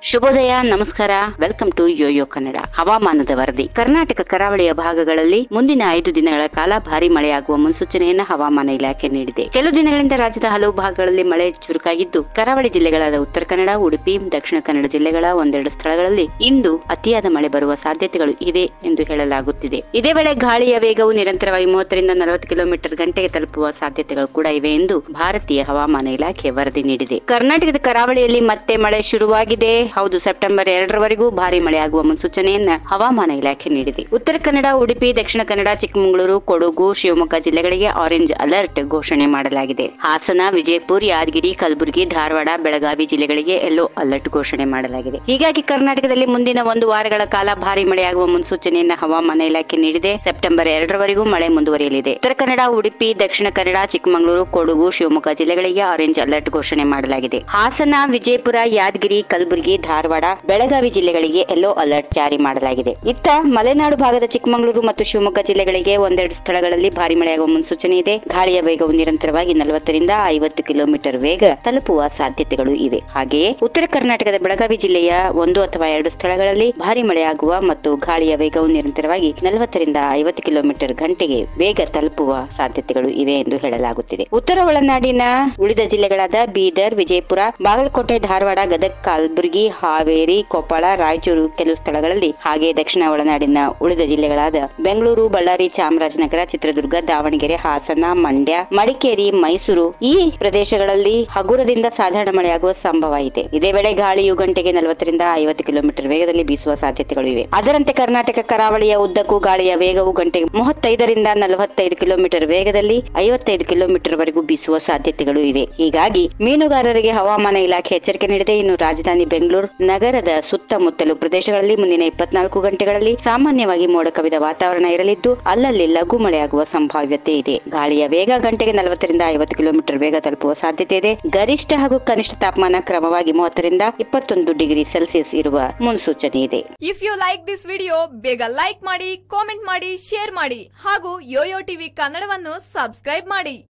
ಶುಭೋದಯ, ನಮಸ್ಕಾರ. Welcome to Yoyo Kannada. ಹವಾಮಾನದ ವರದಿ. ಕರ್ನಾಟಕ ಕರಾವಳಿಯ ಭಾಗಗಳಲ್ಲಿ ಮುಂದಿನ 5 ದಿನಗಳ ಕಾಲ ಭಾರಿ ಮಳೆಯಾಗುವ ಮುನ್ಸೂಚನೆಯನ್ನು ಹವಾಮಾನ ಇಲಾಖೆ ನೀಡಿದೆ. ಕೆಲವು ದಿನಗಳಿಂದ ರಾಜ್ಯದ ಹಲವು ಭಾಗಗಳಲ್ಲಿ ಮಳೆ ಚುರುಕಾಗಿದ್ದು, ಕರಾವಳಿ ಜಿಲ್ಲೆಗಳಾದ ಉತ್ತರ ಕನ್ನಡ, ಉಡುಪಿ, ದಕ್ಷಿಣ ಕನ್ನಡ ಜಿಲ್ಲೆಗಳ ಒಂದೆರಡು ಸ್ಥಳಗಳಲ್ಲಿ ಇಂದು ಅತಿಯಾದ ಮಳೆ ಬರುವ ಸಾಧ್ಯತೆಗಳು ಇವೆ ಎಂದು ಹೇಳಲಾಗುತ್ತಿದೆ. ಇದೇ ವೇಳೆ ಗಾಳಿಯ ವೇಗವು ನಿರಂತರವಾಗಿ 30ರಿಂದ 40 ಕಿಲೋಮೀಟರ್ ಗಂಟೆಗೆ ತಲುಪುವ ಸಾಧ್ಯತೆಗಳು ಕೂಡ ಇವೆ ಎಂದು ಭಾರತೀಯ ಹವಾಮಾನ ಇಲಾಖೆ ವರದಿ ನೀಡಿದೆ. ಕರ್ನಾಟಕದ ಕರಾವಳಿಯಲ್ಲಿ ಮತ್ತೆ ಮಳೆ ಶುರುವಾಗಿದೆ. ಹೌದು, ಸೆಪ್ಟೆಂಬರ್ 2ರವರೆಗೂ ಭಾರಿ ಮಳೆಯಾಗುವ ಮುನ್ಸೂಚನೆಯನ್ನ ಹವಾಮಾನ ಇಲಾಖೆ ನೀಡಿದೆ. ಉತ್ತರ ಕನ್ನಡ, ಉಡುಪಿ, ದಕ್ಷಿಣ ಕನ್ನಡ, ಚಿಕ್ಕಮಗಳೂರು, ಕೊಡಗು, ಶಿವಮೊಗ್ಗ ಜಿಲ್ಲೆಗಳಿಗೆ ಆರೆಂಜ್ ಅಲರ್ಟ್ ಘೋಷಣೆ ಮಾಡಲಾಗಿದೆ. ಹಾಸನ, ವಿಜಯಪುರ, ಯಾದಗಿರಿ, ಕಲಬುರಗಿ, ಧಾರವಾಡ, ಬೆಳಗಾವಿ ಜಿಲ್ಲೆಗಳಿಗೆ ಯೆಲ್ಲೋ ಅಲರ್ಟ್ ಘೋಷಣೆ ಮಾಡಲಾಗಿದೆ. ಹೀಗಾಗಿ ಕರ್ನಾಟಕದಲ್ಲಿ ಮುಂದಿನ 1 ವಾರಗಳ ಕಾಲ ಭಾರಿ ಮಳೆಯಾಗುವ ಮುನ್ಸೂಚನೆಯನ್ನ ಹವಾಮಾನ ಇಲಾಖೆ ನೀಡಿದೆ. ಸೆಪ್ಟೆಂಬರ್ 2ರವರೆಗೂ ಮಳೆ ಮುಂದುವರಿಯಲಿದೆ. ಉತ್ತರ ಕನ್ನಡ, ಉಡುಪಿ, ದಕ್ಷಿಣ ಕನ್ನಡ, ಚಿಕ್ಕಮಗಳೂರು, ಕೊಡಗು, ಶಿವಮೊಗ್ಗ ಜಿಲ್ಲೆಗಳಿಗೆ ಆರೆಂಜ್ ಅಲರ್ಟ್ ಘೋಷಣೆ ಮಾಡಲಾಗಿದೆ. ಹಾಸನ, ವಿಜಯಪುರ, ಯಾದಗಿರಿ, ಕಲಬುರಗಿ, ಧಾರವಾಡ, ಬೆಳಗಾವಿ ಜಿಲ್ಲೆಗಳಿಗೆ ಯೆಲ್ಲೋ ಅಲರ್ಟ್ ಜಾರಿ ಮಾಡಲಾಗಿದೆ. ಇತ್ತ ಮಲೆನಾಡು ಭಾಗದ ಚಿಕ್ಕಮಗಳೂರು ಮತ್ತು ಶಿವಮೊಗ್ಗ ಜಿಲ್ಲೆಗಳಿಗೆ ಒಂದೆರಡು ಸ್ಥಳಗಳಲ್ಲಿ ಭಾರಿ ಮಳೆಯಾಗುವ ಮುನ್ಸೂಚನೆ ಇದೆ. ಗಾಳಿಯ ವೇಗವು ನಿರಂತರವಾಗಿ 40ರಿಂದ 50 ಕಿಲೋಮೀಟರ್ ವೇಗ ತಲುಪುವ ಸಾಧ್ಯತೆಗಳು ಇವೆ. ಹಾಗೆಯೇ ಉತ್ತರ ಕರ್ನಾಟಕದ ಬೆಳಗಾವಿ ಜಿಲ್ಲೆಯ 1 ಅಥವಾ 2 ಸ್ಥಳಗಳಲ್ಲಿ ಭಾರಿ ಮಳೆಯಾಗುವ ಮತ್ತು ಗಾಳಿಯ ವೇಗವು ನಿರಂತರವಾಗಿ 40ರಿಂದ 50 ಕಿಲೋಮೀಟರ್ ಗಂಟೆಗೆ ವೇಗ ತಲುಪುವ ಸಾಧ್ಯತೆಗಳು ಇವೆ ಎಂದು ಹೇಳಲಾಗುತ್ತಿದೆ. ಉತ್ತರ ಒಳನಾಡಿನ ಉಳಿದ ಜಿಲ್ಲೆಗಳಾದ ಬೀದರ್, ವಿಜಯಪುರ, ಬಾಗಲಕೋಟೆ, ಧಾರವಾಡ, ಗದಗ, ಕಲಬುರಗಿ, ಹಾವೇರಿ, ಕೊಪ್ಪಳ, ರಾಯಚೂರು ಕೆಲವು ಸ್ಥಳಗಳಲ್ಲಿ, ಹಾಗೆ ದಕ್ಷಿಣ ಒಳನಾಡಿನ ಉಳಿದ ಜಿಲ್ಲೆಗಳಾದ ಬೆಂಗಳೂರು, ಬಳ್ಳಾರಿ, ಚಾಮರಾಜನಗರ, ಚಿತ್ರದುರ್ಗ, ದಾವಣಗೆರೆ, ಹಾಸನ, ಮಂಡ್ಯ, ಮಡಿಕೇರಿ, ಮೈಸೂರು ಈ ಪ್ರದೇಶಗಳಲ್ಲಿ ಹಗುರದಿಂದ ಸಾಧಾರಣ ಮಳೆಯಾಗುವ ಸಂಭವ ಇದೆ. ಇದೇ ವೇಳೆ ಗಾಳಿಯು ಗಂಟೆಗೆ 40ರಿಂದ 50 ಕಿಲೋಮೀಟರ್ ವೇಗದಲ್ಲಿ ಬೀಸುವ ಸಾಧ್ಯತೆಗಳು ಇವೆ. ಅದರಂತೆ ಕರ್ನಾಟಕ ಕರಾವಳಿಯ ಉದ್ದಕ್ಕೂ ಗಾಳಿಯ ವೇಗವು ಗಂಟೆಗೆ 35ರಿಂದ 45 ಕಿಲೋಮೀಟರ್ ವೇಗದಲ್ಲಿ 55 ಕಿಲೋಮೀಟರ್ ವರೆಗೂ ಬೀಸುವ ಸಾಧ್ಯತೆಗಳು ಇವೆ. ಹೀಗಾಗಿ ಮೀನುಗಾರರಿಗೆ ಹವಾಮಾನ ಇಲಾಖೆ ಎಚ್ಚರಿಕೆ ನೀಡಿದೆ. ಇನ್ನು ರಾಜಧಾನಿ ಬೆಂಗಳೂರು ನಗರದ ಸುತ್ತಮುತ್ತಲು ಪ್ರದೇಶಗಳಲ್ಲಿ ಮುಂದಿನ 24 ಗಂಟೆಗಳಲ್ಲಿ ಸಾಮಾನ್ಯವಾಗಿ ಮೋಡ ಕವಿದ ವಾತಾವರಣ ಇರಲಿದ್ದು, ಅಲ್ಲಲ್ಲಿ ಲಘು ಮಳೆಯಾಗುವ ಸಂಭಾವ್ಯತೆ ಇದೆ. ಗಾಳಿಯ ವೇಗ ಗಂಟೆಗೆ 40ರಿಂದ 50 ಕಿಲೋಮೀಟರ್ ವೇಗ ತಲುಪುವ ಸಾಧ್ಯತೆ ಇದೆ. ಗರಿಷ್ಠ ಹಾಗೂ ಕನಿಷ್ಠ ತಾಪಮಾನ ಕ್ರಮವಾಗಿ 30ರಿಂದ 21 ಡಿಗ್ರಿ ಸೆಲ್ಸಿಯಸ್ ಇರುವ ಮುನ್ಸೂಚನೆ ಇದೆ. If you like this video, ಬೇಗ ಲೈಕ್ ಮಾಡಿ, ಕಾಮೆಂಟ್ ಮಾಡಿ, ಶೇರ್ ಮಾಡಿ ಹಾಗೂ ಯೋಯೋ ಟಿವಿ ಕನ್ನಡವನ್ನು ಸಬ್ಸ್ಕ್ರೈಬ್ ಮಾಡಿ.